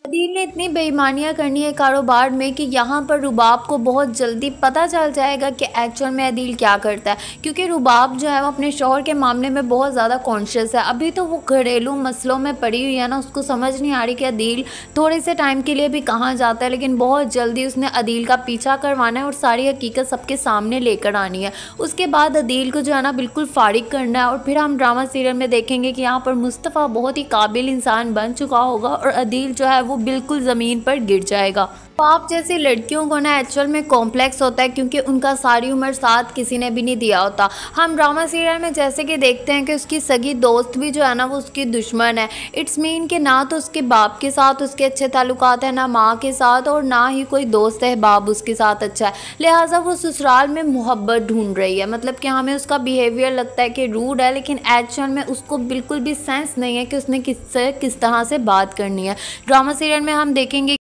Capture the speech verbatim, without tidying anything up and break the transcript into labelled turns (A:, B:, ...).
A: अदील ने इतनी बेईमानियाँ करनी है कारोबार में कि यहाँ पर रुबाब को बहुत जल्दी पता चल जाएगा कि एक्चुअल में अदील क्या करता है, क्योंकि रुबाब जो है वो अपने शौहर के मामले में बहुत ज़्यादा कॉन्शियस है। अभी तो वो घरेलू मसलों में पड़ी हुई है ना, उसको समझ नहीं आ रही कि अदील थोड़े से टाइम के लिए भी कहाँ जाता है, लेकिन बहुत जल्दी उसने अदील का पीछा करवाना है और सारी हकीकत सबके सामने लेकर आनी है। उसके बाद अदील को जो है ना बिल्कुल फारिग करना है और फिर हम ड्रामा सीरियल में देखेंगे कि यहाँ पर मुस्तफ़ा बहुत ही काबिल इंसान बन चुका होगा और अदील जो है वो बिल्कुल ज़मीन पर गिर जाएगा। पाप जैसी लड़कियों को ना एक्चुअल में कॉम्प्लेक्स होता है, क्योंकि उनका सारी उम्र साथ किसी ने भी नहीं दिया होता। हम ड्रामा सीरियल में जैसे कि देखते हैं कि उसकी सगी दोस्त भी जो है ना वो उसकी दुश्मन है। इट्स मीन कि ना तो उसके बाप के साथ उसके अच्छे ताल्लुकात हैं, ना माँ के साथ, और ना ही कोई दोस्त है बाप उसके साथ अच्छा है। लिहाजा वो ससुराल में मोहब्बत ढूंढ रही है। मतलब कि हमें उसका बिहेवियर लगता है कि रूड है, लेकिन एक्चुअल में उसको बिल्कुल भी सेंस नहीं है कि उसने किससे किस तरह से बात करनी है। ड्रामा सीरियल में हम देखेंगे